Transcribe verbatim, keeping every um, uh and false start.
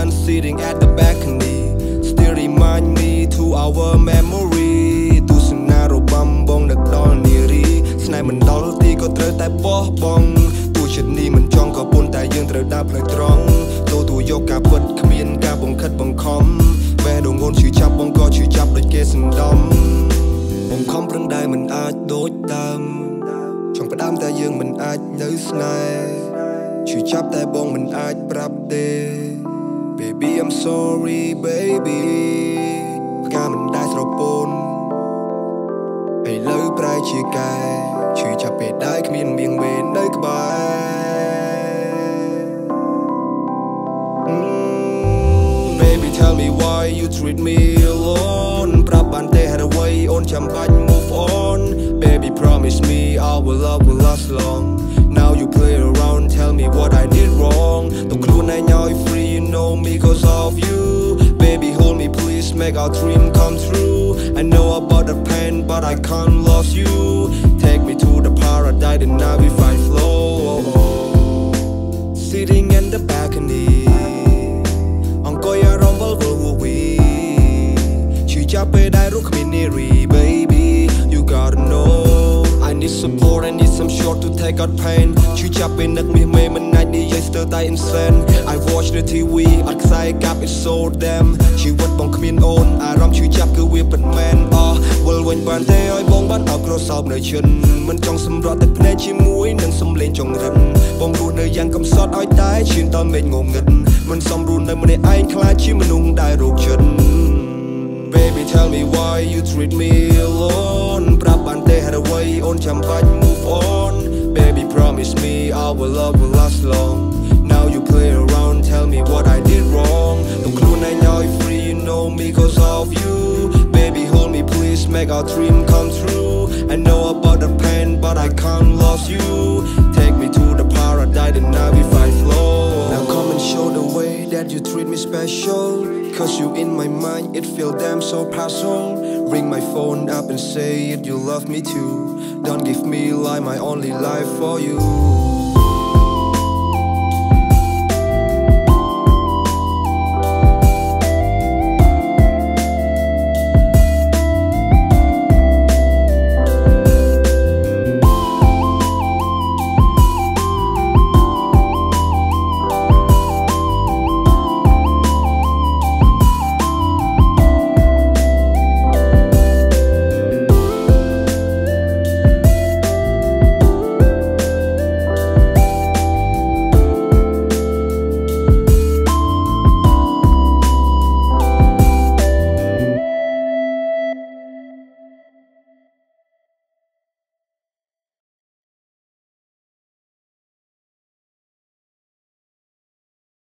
man sitting at the balcony still remind me to our memory ទស្សនារបស់បងនឹកដល់នារីស្នេហ៍មិនដល់ទីក៏ត្រូវតែបោះបង់ទោះចិត្តនេះមិនចង់ក៏ប៉ុន្តែយើងត្រូវដើរផ្លូវត្រង់ទទួលយកការពិតគ្មានការបង្ខិតបង្ខំបេះដូងងន់ឈឺចាប់បងក៏ឈឺចាប់ដូចគេសណ្ដំបងខំប្រឹងដែរមិនអាចដូចដើមចង់ផ្ដាំតែយើងមិនអាចនៅស្នេហ៍ឈឺចាប់តែបងមិនអាចប្រាប់ទេ Baby I'm sorry baby ផ្កាមិនដែលស្រពោនឥឡូវប្រែជាកែឈឺចាប់ពេលដែរគ្មានមៀងវេននៅក្បែរ Baby tell me why you treat me alone ប្រាប់បានទេហេតុអ្វីអូនចាំបាច់ move on Baby promise me our love will last long Now you play around tell me what I did wrong ទុកខ្លួនឯងឲ្យ free you know me cause of you Baby hold me please make our dream come true I know about the pain but I can't lose you Take me to the paradise and now we fight flow Sitting in the balcony អង្គុយអារម្មណ៍វល់វល់វវីឈឺចាប់ពេលដែលរស់គ្មាននារី Baby you gotta know I need support I need some short to take out pain ឈឺចាប់ពេលនឹកមាសមេមិនអាចនិយាយស្ទើរតែ insane I watch the ที วี អត់ខ្សែកាប់ it's so damn ជីវិតបងគ្មានអូនអារម្មណ៍ឈឺចាប់គឺវាពិតមែនអស់វិលវិញបានទេឲ្យបងបានអោបក្រសោបនៅឈិនមិនចង់សម្រត់ទឹកភ្នែកជាមួយនឹងសំឡេងចង្រិនបងរស់នៅយ៉ាងកំសត់ឲ្យតែឈានដល់មេឃងងឹតមិនសមរស់នៅម្នាក់ឯងខ្លាចជាមនុស្សដែលរោគចិត្ត Baby tell me why you treat me alone ប្រាប់បានទេហេតុអ្វីអូនចាំបាច់ move on Baby promise me our love will last long Now you play around tell me what I did wrong ទុកខ្លួនឯងឲ្យ free you know me cause of you Baby hold me please make our dream come true I know about the pain but I can't lose you Take me to the paradise and now we fight flow Now come and show the way that you treat me special Cause you in my mind it feel damn so personal Ring my phone up and say it you love me too Don't give me life my only life for you